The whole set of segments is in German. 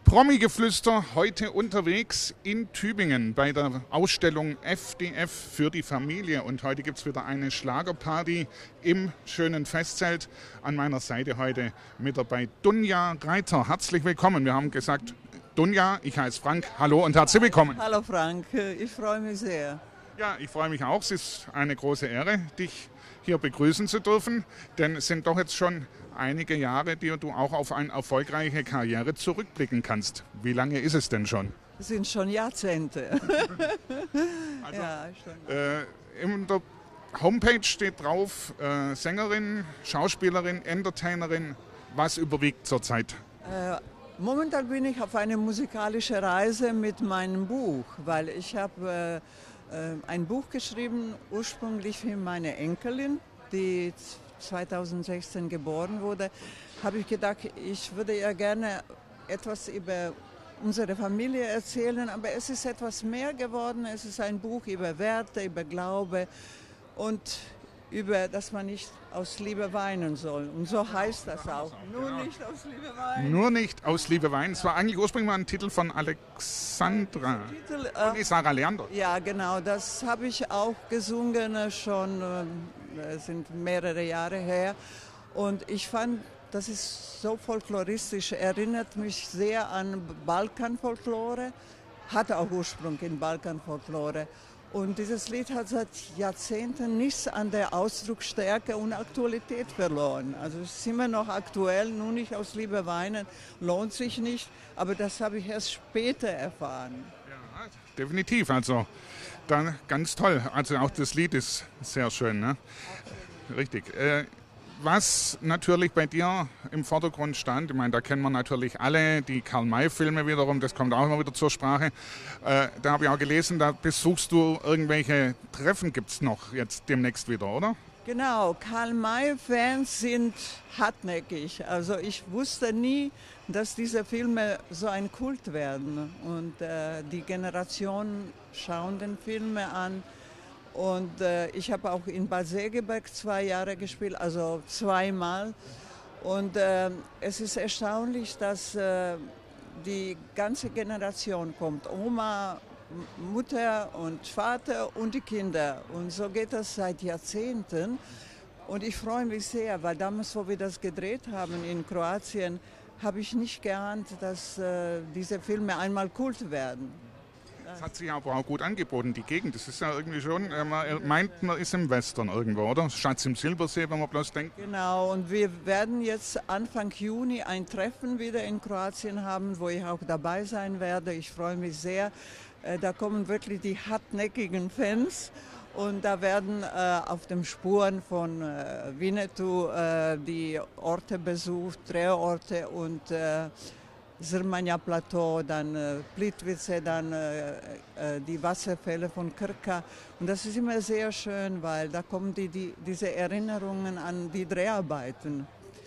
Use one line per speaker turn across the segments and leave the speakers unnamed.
Promi-Geflüster heute unterwegs in Tübingen bei der Ausstellung FDF für die Familie. Und heute gibt es wieder eine Schlagerparty im schönen Festzelt. An meiner Seite heute mit dabei Dunja Reiter. Herzlich willkommen. Wir haben gesagt, Dunja, ich heiße Frank. Hallo und herzlich willkommen.
Hallo Frank, ich freue mich sehr.
Ja, ich freue mich auch. Es ist eine große Ehre, dich hier begrüßen zu dürfen. Denn es sind doch jetzt schon einige Jahre, die du auch auf eine erfolgreiche Karriere zurückblicken kannst. Wie lange ist es denn schon?
Es sind schon Jahrzehnte.
Also,
ja, schon.
In der Homepage steht drauf, Sängerin, Schauspielerin, Entertainerin. Was überwiegt zurzeit?
Momentan bin ich auf eine musikalische Reise mit meinem Buch, weil ich habe ein Buch geschrieben, ursprünglich für meine Enkelin, die 2016 geboren wurde. Habe ich gedacht, ich würde ihr gerne etwas über unsere Familie erzählen, aber es ist etwas mehr geworden. Es ist ein Buch über Werte, über Glaube und über, dass man nicht aus Liebe weinen soll. Und so heißt das auch. Nur nicht aus Liebe weinen.
Nur nicht aus Liebe weinen. Es war eigentlich ursprünglich mal ein Titel von Alexandra. Sarah Leander.
Ja, genau. Das habe ich auch gesungen, schon sind mehrere Jahre her. Und ich fand, das ist so folkloristisch, erinnert mich sehr an Balkanfolklore, hatte auch Ursprung in Balkanfolklore. Und dieses Lied hat seit Jahrzehnten nichts an der Ausdrucksstärke und Aktualität verloren. Also es ist immer noch aktuell, nur nicht aus Liebe weinen, lohnt sich nicht. Aber das habe ich erst später erfahren.
Ja, definitiv. Also dann ganz toll. Also auch das Lied ist sehr schön, ne? Richtig. Was natürlich bei dir im Vordergrund stand, ich meine, da kennen wir natürlich alle die Karl-May-Filme wiederum, das kommt auch immer wieder zur Sprache. Da habe ich auch gelesen, da besuchst du irgendwelche Treffen, gibt es noch jetzt demnächst wieder, oder?
Genau, Karl-May-Fans sind hartnäckig. Also ich wusste nie, dass diese Filme so ein Kult werden. Und die Generation schauen den Filme an. Und ich habe auch in Bad Segeberg 2 Jahre gespielt, also zweimal. Und es ist erstaunlich, dass die ganze Generation kommt. Oma, Mutter und Vater und die Kinder. Und so geht das seit Jahrzehnten. Und ich freue mich sehr, weil damals, wo wir das gedreht haben in Kroatien, habe ich nicht geahnt, dass diese Filme einmal Kult werden.
Das hat sich aber auch gut angeboten, die Gegend. Das ist ja irgendwie schon, man meint, man ist im Western irgendwo, oder? Schatz im Silbersee, wenn man bloß denkt.
Genau, und wir werden jetzt Anfang Juni ein Treffen wieder in Kroatien haben, wo ich auch dabei sein werde. Ich freue mich sehr. Da kommen wirklich die hartnäckigen Fans. Und da werden auf den Spuren von Winnetou die Orte besucht, Drehorte und Zrmanja Plateau, dann Plitvice, dann die Wasserfälle von Krka. Und das ist immer sehr schön, weil da kommen diese Erinnerungen an die Dreharbeiten.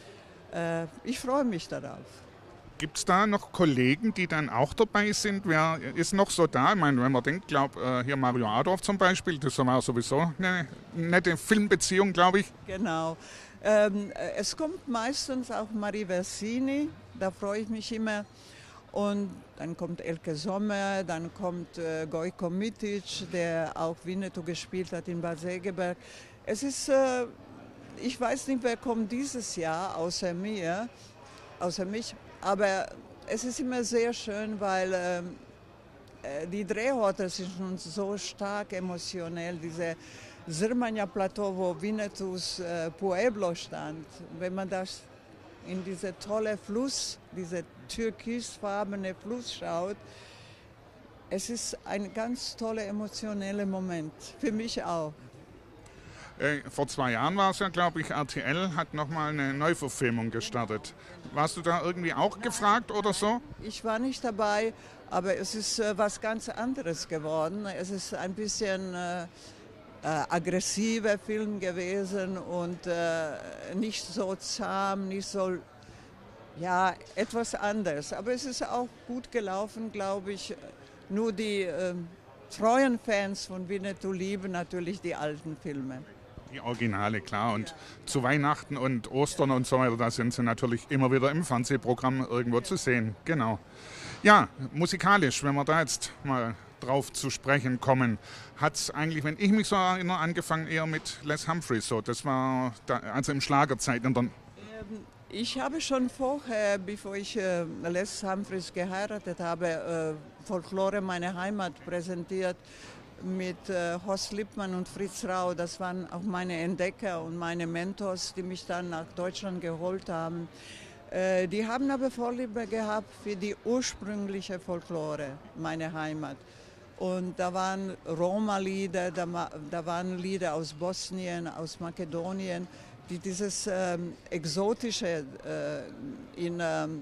Ich freue mich darauf.
Gibt es da noch Kollegen, die dann auch dabei sind? Wer ist noch so da? Ich meine, wenn man denkt, hier Mario Adorf zum Beispiel, das war sowieso eine nette Filmbeziehung, glaube ich.
Genau. Es kommt meistens auch Marie Versini, da freue ich mich immer. Und dann kommt Elke Sommer, dann kommt Gojko Mitic, der auch Winnetou gespielt hat in Bad Segeberg. Es ist, ich weiß nicht, wer kommt dieses Jahr außer mich, aber es ist immer sehr schön, weil die Drehorte sind schon so stark emotionell, diese Zrmanja Plateau, wo Winnetous Pueblo stand. Wenn man das in diese tolle Fluss, diese türkisfarbene Fluss schaut, es ist ein ganz toller emotioneller Moment, für mich auch.
Vor 2 Jahren war es ja, glaube ich, RTL hat nochmal eine Neuverfilmung gestartet. Warst du da irgendwie auch gefragt oder so?
Ich war nicht dabei, aber es ist was ganz anderes geworden. Es ist ein bisschen aggressiver Film gewesen und nicht so zahm, nicht so, ja, etwas anders. Aber es ist auch gut gelaufen, glaube ich. Nur die treuen Fans von Winnetou lieben natürlich die alten Filme.
Die Originale, klar. Und zu Weihnachten und Ostern und so weiter, da sind sie natürlich immer wieder im Fernsehprogramm irgendwo zu sehen. Genau. Ja, musikalisch, wenn wir da jetzt mal drauf zu sprechen kommen, hat es eigentlich, wenn ich mich so erinnere, angefangen eher mit Les Humphreys. So. Das war da, also im Schlagerzeit.
Ich habe schon vorher, bevor ich Les Humphreys geheiratet habe, Folklore meine Heimat präsentiert mit Horst Lippmann und Fritz Rau. Das waren auch meine Entdecker und meine Mentors, die mich dann nach Deutschland geholt haben. Die haben aber Vorliebe gehabt für die ursprüngliche Folklore, meine Heimat. Und da waren Roma-Lieder, da waren Lieder aus Bosnien, aus Makedonien, die dieses Exotische in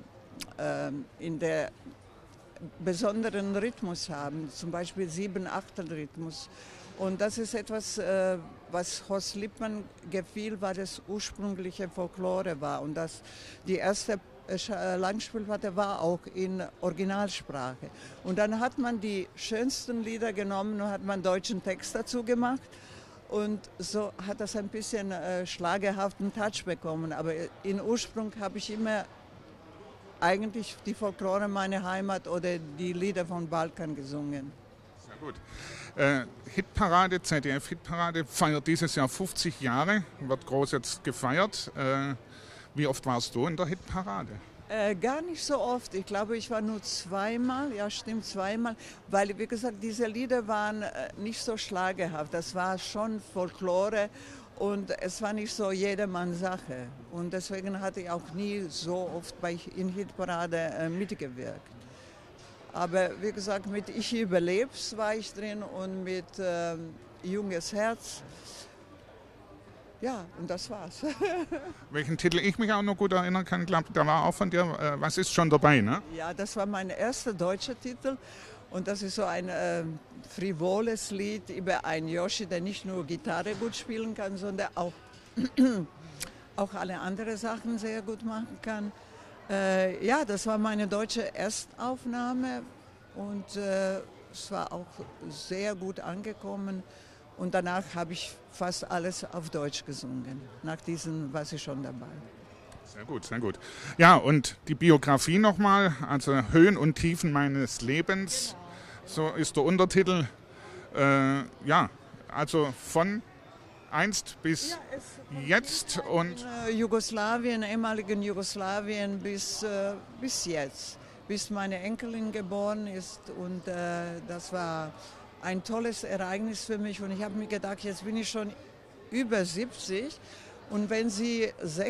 der besonderen Rhythmus haben, zum Beispiel 7/8-Rhythmus. Und das ist etwas, was Horst Lippmann gefiel, weil das ursprüngliche Folklore war. Und die erste Langspielplatte war auch in Originalsprache. Und dann hat man die schönsten Lieder genommen und hat man deutschen Text dazu gemacht. Und so hat das ein bisschen schlagerhaften Touch bekommen. Aber in Ursprung habe ich immer eigentlich die Folklore meiner Heimat oder die Lieder von Balkan gesungen.
Sehr gut. Hitparade, ZDF-Hitparade feiert dieses Jahr 50 Jahre, wird groß jetzt gefeiert. Wie oft warst du in der Hitparade?
Gar nicht so oft. Ich glaube, ich war nur zweimal, ja stimmt, zweimal, weil, wie gesagt, diese Lieder waren nicht so schlagerhaft. Das war schon Folklore und es war nicht so jedermanns Sache. Und deswegen hatte ich auch nie so oft in Hitparade mitgewirkt. Aber wie gesagt, mit Ich überleb's war ich drin und mit Junges Herz. Ja, und das war's.
Welchen Titel ich mich auch noch gut erinnern kann, glaube da war auch von dir, was ist schon dabei, ne?
Ja, das war mein erster deutscher Titel und das ist so ein frivoles Lied über einen Yoshi, der nicht nur Gitarre gut spielen kann, sondern auch, auch alle anderen Sachen sehr gut machen kann. Ja, das war meine deutsche Erstaufnahme und es war auch sehr gut angekommen. Und danach habe ich fast alles auf Deutsch gesungen. Nach diesem war ich schon dabei.
Sehr gut, sehr gut. Ja, und die Biografie nochmal, also Höhen und Tiefen meines Lebens, so ist der Untertitel. Ja, also von einst bis jetzt und
Jugoslawien, ehemaligen Jugoslawien bis jetzt, bis meine Enkelin geboren ist. Und das war ein tolles Ereignis für mich und ich habe mir gedacht, jetzt bin ich schon über 70 und wenn sie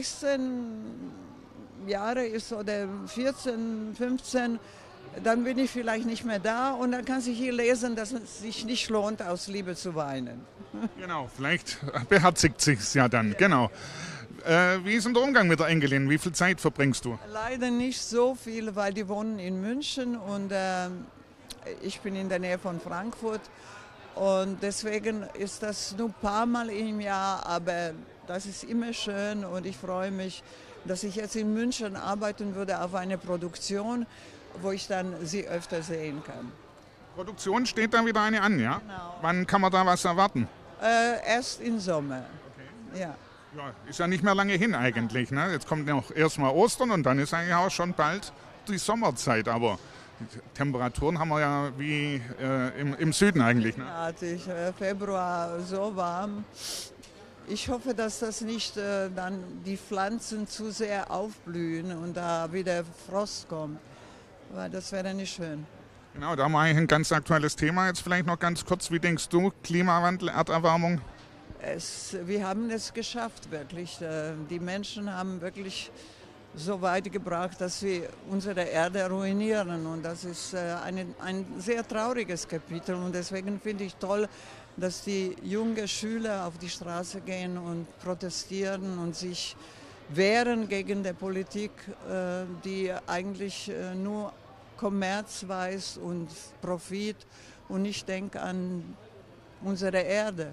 16 Jahre ist oder 14, 15, dann bin ich vielleicht nicht mehr da und dann kann sie hier lesen, dass es sich nicht lohnt, aus Liebe zu weinen.
Genau, vielleicht beherzigt sich es ja dann, genau. Wie ist denn der Umgang mit der Enkelin? Wie viel Zeit verbringst du?
Leider nicht so viel, weil die wohnen in München und ich bin in der Nähe von Frankfurt und deswegen ist das nur ein paar Mal im Jahr, aber das ist immer schön und ich freue mich, dass ich jetzt in München arbeiten würde auf eine Produktion, wo ich dann sie öfter sehen kann.
Produktion steht da wieder eine an, ja?
Genau.
Wann kann man da was erwarten?
Erst im Sommer.
Okay.
Ja.
Ja, ist ja nicht mehr lange hin eigentlich. Ne? Jetzt kommt noch erstmal Ostern und dann ist eigentlich auch schon bald die Sommerzeit, aber die Temperaturen haben wir ja wie im Süden eigentlich. Ne?
Februar so warm. Ich hoffe, dass das nicht dann die Pflanzen zu sehr aufblühen und da wieder Frost kommt, weil das wäre nicht schön.
Genau, da haben wir eigentlich ein ganz aktuelles Thema. Jetzt vielleicht noch ganz kurz, wie denkst du, Klimawandel, Erderwärmung?
Wir haben es geschafft, wirklich. Die Menschen haben wirklich so weit gebracht, dass wir unsere Erde ruinieren. Und das ist ein sehr trauriges Kapitel. Und deswegen finde ich toll, dass die jungen Schüler auf die Straße gehen und protestieren und sich wehren gegen die Politik, die eigentlich nur Kommerz weiß und Profit und nicht denkt an unsere Erde.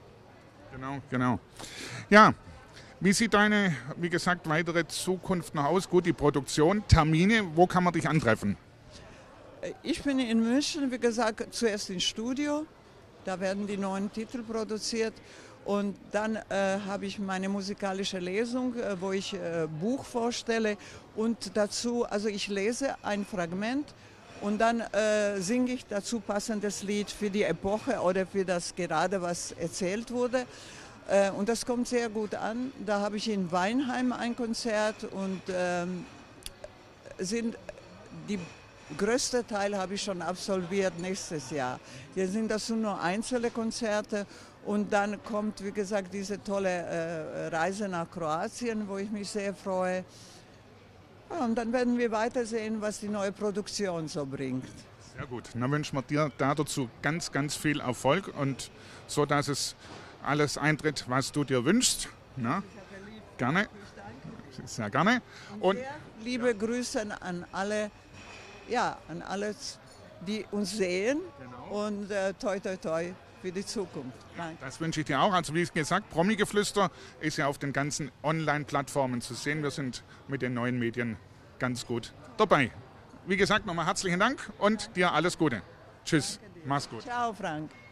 Genau. Ja. Wie sieht deine, wie gesagt, weitere Zukunft noch aus? Gut, die Produktion, Termine, wo kann man dich antreffen?
Ich bin in München, wie gesagt, zuerst im Studio. Da werden die neuen Titel produziert. Und dann habe ich meine musikalische Lesung, wo ich Buch vorstelle. Und dazu, also ich lese ein Fragment Und dann singe ich dazu passendes Lied für die Epoche oder für das gerade, was erzählt wurde. Und das kommt sehr gut an. Da habe ich in Weinheim ein Konzert und die größte Teil habe ich schon absolviert nächstes Jahr. Jetzt sind das nur einzelne Konzerte und dann kommt, wie gesagt, diese tolle Reise nach Kroatien, wo ich mich sehr freue. Ja, und dann werden wir weitersehen, was die neue Produktion so bringt.
Sehr gut. Dann wünschen wir dir dazu ganz, ganz viel Erfolg und so, dass es alles eintritt, was du dir wünschst. Na? Gerne. Sehr gerne.
Und sehr liebe Grüße an alle, die uns sehen. Genau. Und toi, toi, toi für die Zukunft.
Danke. Das wünsche ich dir auch. Also wie gesagt, Promi-Geflüster ist ja auf den ganzen Online-Plattformen zu sehen. Wir sind mit den neuen Medien ganz gut dabei. Wie gesagt, nochmal herzlichen Dank und dir alles Gute. Tschüss. Mach's gut.
Ciao, Frank.